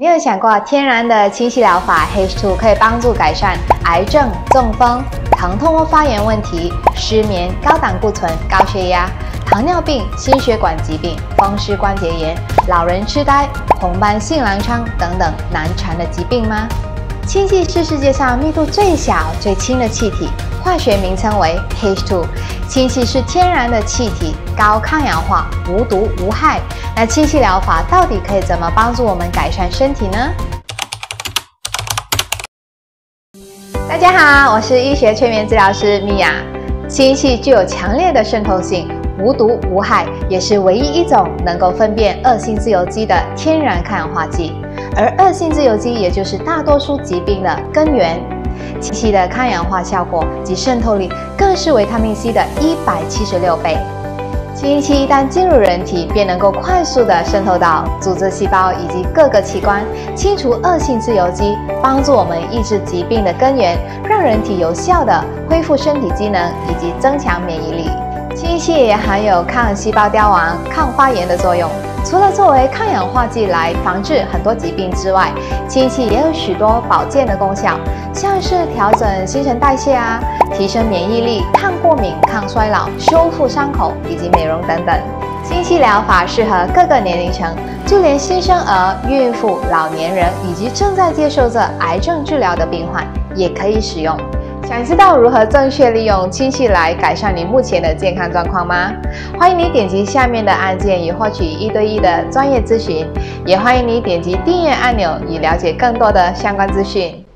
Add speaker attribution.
Speaker 1: 你有想过天然的清晰疗法 H2 可以帮助改善癌症、中风、疼痛或发炎问题、失眠、高胆固醇、高血压、糖尿病、心血管疾病、风湿关节炎、老人痴呆、红斑性狼疮等等难缠的疾病吗？氢气是世界上密度最小、最轻的气体，化学名称为 H2。氢气是天然的气体，高抗氧化，无毒无害。那氢气疗法到底可以怎么帮助我们改善身体呢？大家好，我是医学催眠治疗师米娅。氢气具有强烈的渗透性，无毒无害，也是唯一一种能够分辨恶性自由基的天然抗氧化剂。而恶性自由基也就是大多数疾病的根源。氢气的抗氧化效果及渗透力更是维他命 C 的176倍。氢气一旦进入人体，便能够快速地渗透到组织细胞以及各个器官，清除恶性自由基，帮助我们抑制疾病的根源，让人体有效地恢复身体机能以及增强免疫力。氢气也含有抗细胞凋亡、抗发炎的作用。除了作为抗氧化剂来防治很多疾病之外，氢气也有许多保健的功效，像是调整新陈代谢提升免疫力、抗过敏、抗衰老、修复伤口以及美容等等。氢气疗法适合各个年龄层，就连新生儿、孕妇、老年人以及正在接受着癌症治疗的病患也可以使用。想知道如何正确利用氢气来改善你目前的健康状况吗？欢迎你点击下面的按键以获取1对1的专业咨询，也欢迎你点击订阅按钮以了解更多的相关资讯。